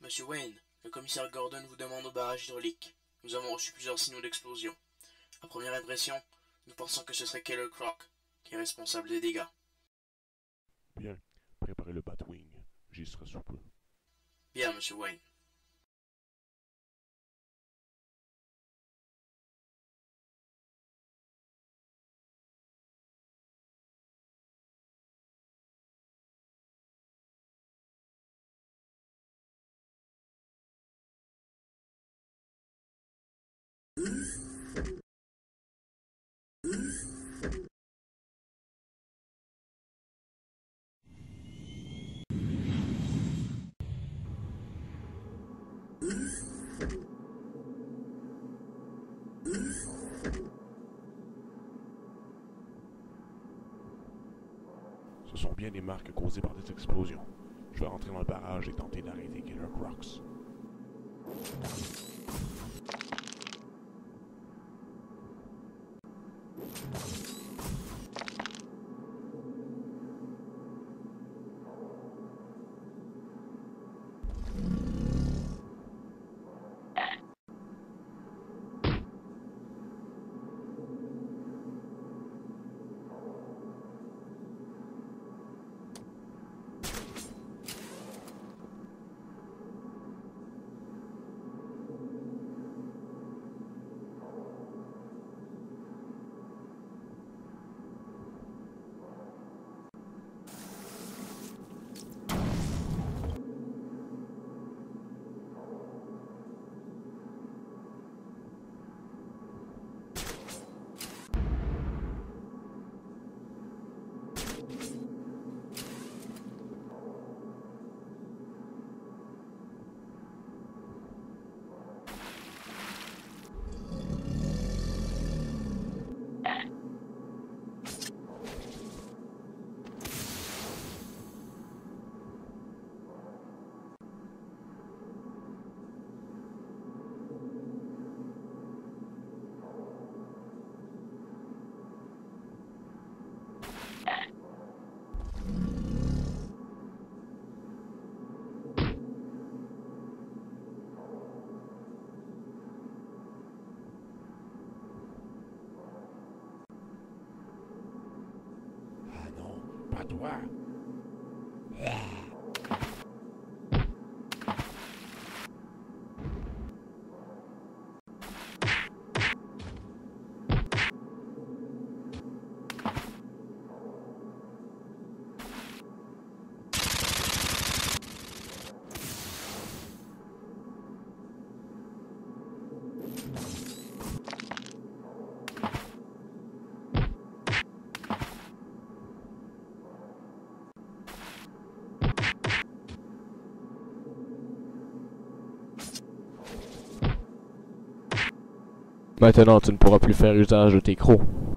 Monsieur Wayne, le commissaire Gordon vous demande au barrage hydraulique. Nous avons reçu plusieurs signaux d'explosion. À première impression, nous pensons que ce serait Killer Croc qui est responsable des dégâts. Bien, préparez le Batwing. J'y serai sous peu. Bien, Monsieur Wayne. Ce sont bien des marques causées par des explosions. Je vais rentrer dans le barrage et tenter d'arrêter Killer Crocs. Ah non, pas toi! Maintenant, tu ne pourras plus faire usage de tes crocs.